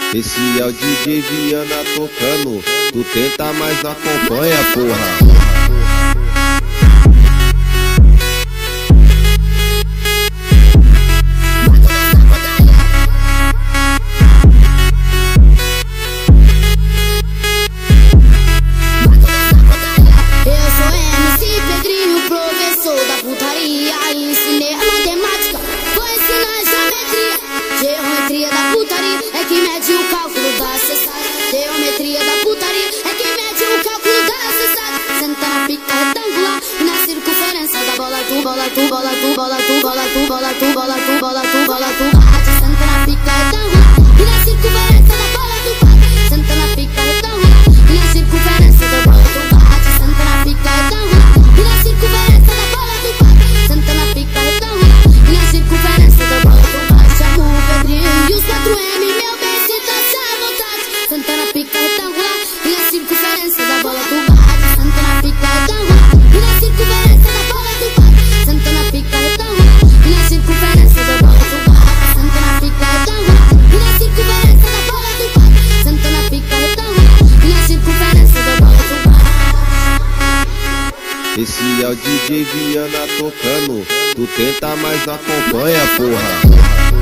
Esse é o DJ Viana tocando, tu tenta, mas não acompanha, porra. Geometria da putaria é que mede o cálculo da cessada. Geometria da putaria é que mede o cálculo da cessada. Senta na pica retangular e na circunferência da bola tu, bola tu, bola tu, bola tu, bola tu, bola tu, bola tu, bola tu, bola tu. Senta na pica retangular e na circunferência da bola tu. Senta na pica retangular e na circunferência da bola tu. Senta na pica retangular e na circunferência da bola tu. Senta na pica retangular e na circunferência da bola tu. E os 4M, meu bem, senta-se à vontade. Senta na pica retangular e na circunferência da bola tu bate. Senta na pica retangular e na circunferência da bola tu bate. Senta na pica retangular e na circunferência da bola tu bate. Senta na pica retangular e na circunferência da bola tu bate. Senta na pica retangular e na circunferência da bola tu bate. Esse é o DJ Viana tocando, tu tenta, mas não acompanha, porra.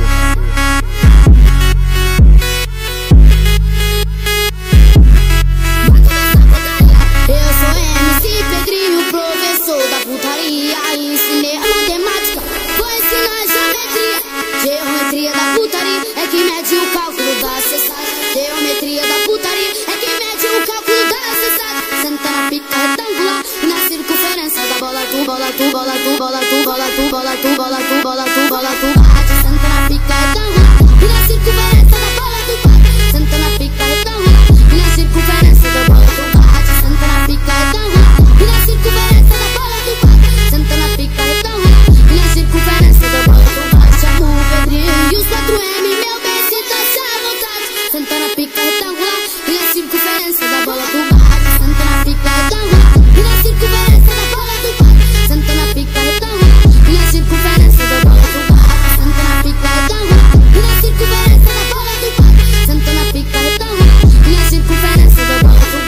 Geometria da putaria é que mede o cálculo da cessada. Geometria da putaria é que mede o cálculo da cessada. Senta na pica retangular e na circunferência da bola tu, bola tu, bola tu, bola tu, bola tu, bola tu, bola tu, bola tu, bola tu. Senta na pica retangular e na circunferência da bola tu. Senta na pica retangular e na circunferência da bola tu. Senta na pica retangular e na circunferência da bola tu. Senta na pica retangular e na circunferência da bola tu. E os 4M, meu bem, senta-se à vontade. Senta na pica retangular e na circunferência da bola tu bate. Senta na pica retangular e na circunferência da bola tu bate. Senta na pica retangular e na circunferência da bola tu bate. Senta na pica retangular e na circunferência da bola tu bate. Senta na pica retangular e na circunferência da bola tu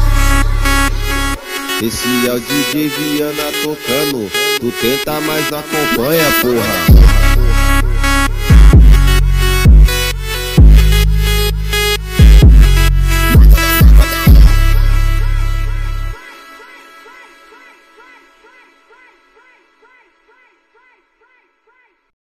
bate. Esse é o DJ Viana tocando, tu tenta, mas não acompanha, porra.